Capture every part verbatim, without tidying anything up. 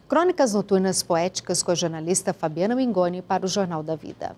Crônicas Noturnas Poéticas com a jornalista Fabiana Mingoni para o Jornal da Vida.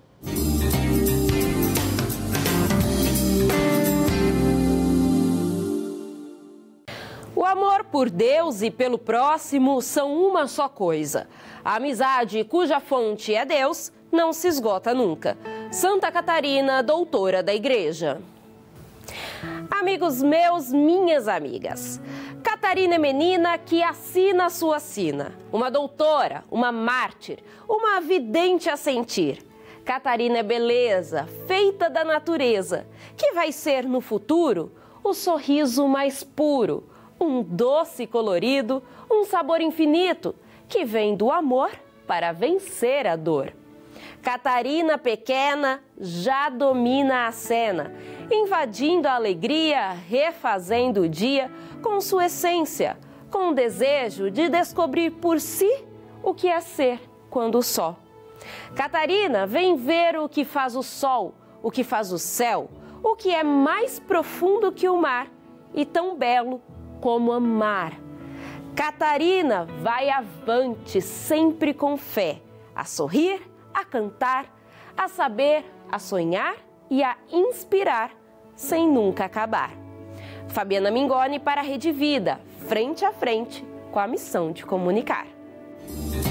O amor por Deus e pelo próximo são uma só coisa. A amizade cuja fonte é Deus não se esgota nunca. Santa Catarina, doutora da Igreja. Amigos meus, minhas amigas, Catarina é menina que assina a sua sina. Uma doutora, uma mártir, uma vidente a sentir. Catarina é beleza, feita da natureza, que vai ser no futuro o sorriso mais puro. Um doce colorido, um sabor infinito, que vem do amor para vencer a dor. Catarina pequena já domina a cena, invadindo a alegria, refazendo o dia com sua essência, com o desejo de descobrir por si o que é ser quando só. Catarina vem ver o que faz o sol, o que faz o céu, o que é mais profundo que o mar e tão belo como amar. Catarina vai avante sempre com fé, a sorrir, a cantar, a saber, a sonhar e a inspirar sem nunca acabar. Fabiana Mingoni para a Rede Vida, frente a frente com a missão de comunicar.